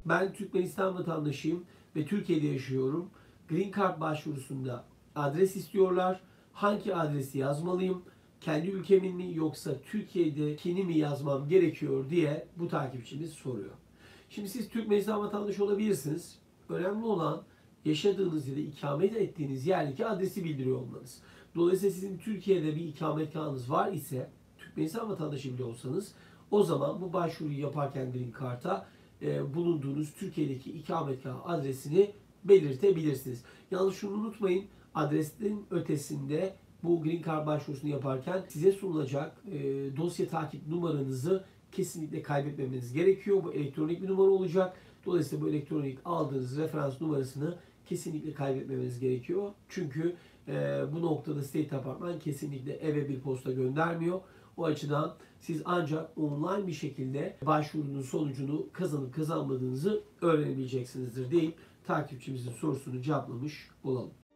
Ben Türkmenistan vatandaşıyım ve Türkiye'de yaşıyorum. Green Card başvurusunda adres istiyorlar. Hangi adresi yazmalıyım? Kendi ülkemin mi yoksa Türkiye'dekini mi yazmam gerekiyor diye bu takipçimiz soruyor. Şimdi siz Türkmenistan vatandaşı olabilirsiniz. Önemli olan yaşadığınız ya da ikamet ettiğiniz yerdeki adresi bildiriyor olmanız. Dolayısıyla sizin Türkiye'de bir ikametgahınız var ise Türkmenistan vatandaşı bile olsanız o zaman bu başvuruyu yaparken Green Card'a bulunduğunuz Türkiye'deki ikametgah adresini belirtebilirsiniz. Yalnız şunu unutmayın, adresin ötesinde bu Green Card başvurusunu yaparken size sunulacak dosya takip numaranızı kesinlikle kaybetmemeniz gerekiyor. Bu elektronik bir numara olacak. Dolayısıyla bu elektronik aldığınız referans numarasını kesinlikle kaybetmemeniz gerekiyor. Çünkü bu noktada State Department kesinlikle eve bir posta göndermiyor. O açıdan siz ancak online bir şekilde başvurunun sonucunu kazanıp kazanmadığınızı öğrenebileceksinizdir deyip takipçimizin sorusunu cevaplamış olalım.